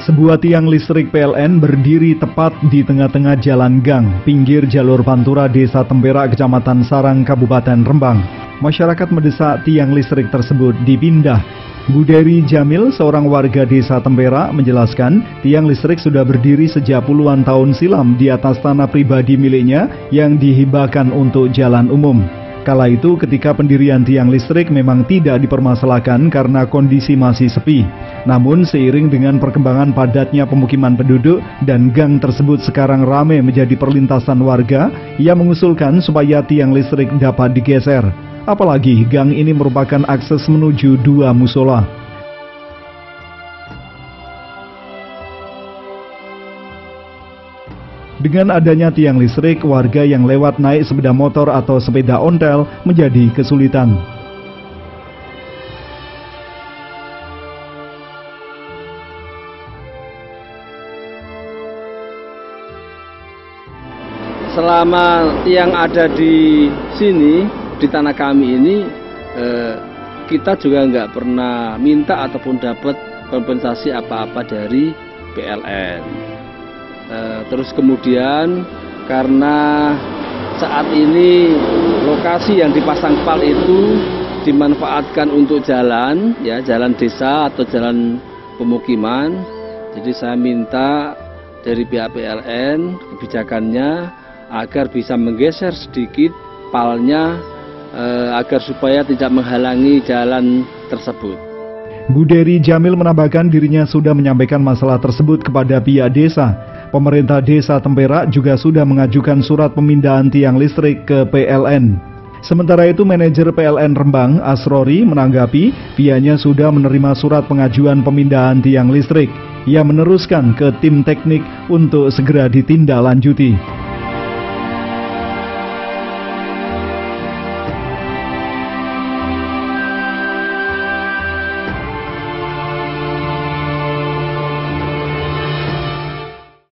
Sebuah tiang listrik PLN berdiri tepat di tengah-tengah jalan gang, pinggir jalur Pantura, Desa Tempera, Kecamatan Sarang, Kabupaten Rembang. Masyarakat mendesak tiang listrik tersebut dipindah. Buderi Jamil, seorang warga Desa Tempera, menjelaskan tiang listrik sudah berdiri sejak puluhan tahun silam di atas tanah pribadi miliknya yang dihibahkan untuk jalan umum. Kala itu ketika pendirian tiang listrik memang tidak dipermasalahkan karena kondisi masih sepi. Namun seiring dengan perkembangan padatnya pemukiman penduduk dan gang tersebut sekarang ramai menjadi perlintasan warga, ia mengusulkan supaya tiang listrik dapat digeser. Apalagi gang ini merupakan akses menuju dua musola. Dengan adanya tiang listrik, warga yang lewat naik sepeda motor atau sepeda ontel menjadi kesulitan. Selama tiang ada di sini, di tanah kami ini, kita juga nggak pernah minta ataupun dapat kompensasi apa-apa dari PLN. Terus kemudian karena saat ini lokasi yang dipasang PAL itu dimanfaatkan untuk jalan, ya, jalan desa atau jalan pemukiman. Jadi saya minta dari pihak PLN kebijakannya agar bisa menggeser sedikit PAL-nya agar supaya tidak menghalangi jalan tersebut. Buderi Jamil menambahkan dirinya sudah menyampaikan masalah tersebut kepada pihak desa. Pemerintah Desa Tempera juga sudah mengajukan surat pemindahan tiang listrik ke PLN. Sementara itu manajer PLN Rembang, Asrori, menanggapi pihaknya sudah menerima surat pengajuan pemindahan tiang listrik. Ia meneruskan ke tim teknik untuk segera ditindaklanjuti.